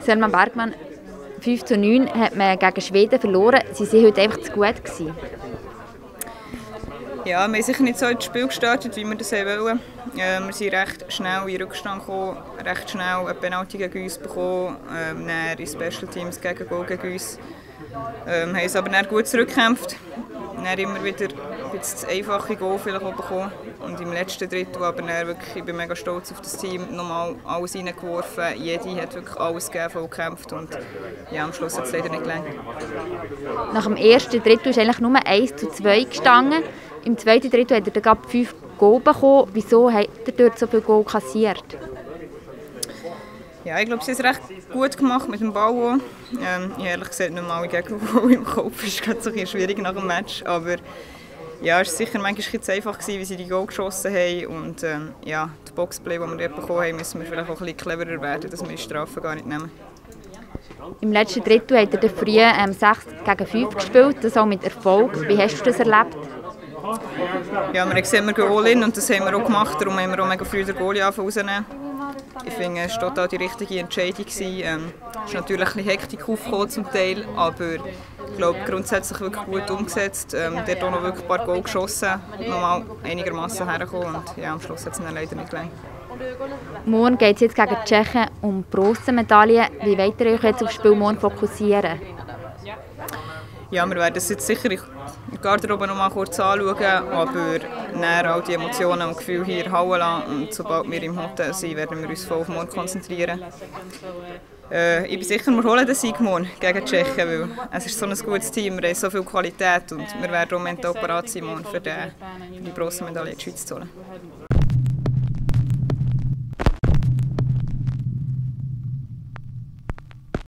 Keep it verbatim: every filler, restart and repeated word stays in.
Selma Bergmann, fünf zu neun hat man gegen Schweden verloren. Sie waren heute einfach zu gut gewesen. Ja, wir haben sicher nicht so ins Spiel gestartet, wie wir das wollten. Äh, wir sind recht schnell in den Rückstand gekommen, recht schnell eine Penalty gegen uns bekommen, ähm, dann in Special Teams gegen Goal gegen uns. Ähm, haben es aber dann gut zurückgekämpft. Dann immer wieder ein bisschen das einfache Goal vielleicht auch bekommen. Und im letzten Drittel aber dann wirklich, ich bin mega stolz auf das Team, nochmal alles reingeworfen. Jede hat wirklich alles gegeben, voll gekämpft und ja, am Schluss hat es leider nicht gelangt. Nach dem ersten Drittel ist eigentlich nur eins zu zwei gestanden. Im zweiten Drittel hat er gerade fünf Goal bekommen. Wieso hat er dort so viele Goal kassiert? Ja, ich glaube, sie haben es recht gut gemacht mit dem Ball. Ähm, ich ehrlich gesagt nicht mal alle Gegner im Kopf. Es ist gerade so ein bisschen schwierig nach dem Match. Aber ja, es war sicher manchmal zu einfach, wie sie die Goal geschossen haben. Und ähm, ja, das Boxplay, das wir dort bekommen haben, müssen wir vielleicht auch ein bisschen cleverer werden, dass wir die Strafen gar nicht nehmen. Im letzten Drittel hat er früh ähm, sechs gegen fünf gespielt, das auch mit Erfolg. Wie hast du das erlebt? Ja, wir haben gesehen, wir gehen all in und das haben wir auch gemacht. Darum haben wir auch mega früh den Goalie rausnehmen. Ich finde, es war total die richtige Entscheidung. Es ähm, ist natürlich ein bisschen Hektik aufgekommen zum Teil, aber ich glaube, grundsätzlich wirklich gut umgesetzt. Ähm, der hat auch noch wirklich ein paar Goal geschossen, nochmal einigermaßen hergekommen und ja, am Schluss hat es dann leider nicht gelangt. Morgen geht es jetzt gegen die Tschechen um Bronzemedaillen. Wie wollt ihr euch jetzt auf das Spiel morgen fokussieren? Ja, wir werden es jetzt sicher in der Garderobe noch mal kurz anschauen, aber dann all die Emotionen und Gefühle hier halten lassen. Und sobald wir im Hotel sind, werden wir uns voll auf morgen konzentrieren. Äh, ich bin sicher, wir holen den Sieg morgen gegen die Tschechen, weil es ist so ein gutes Team, wir haben so viel Qualität und wir werden auch mental parat sein, morgen für die, für die Bronzemedaille in die Schweiz zu holen.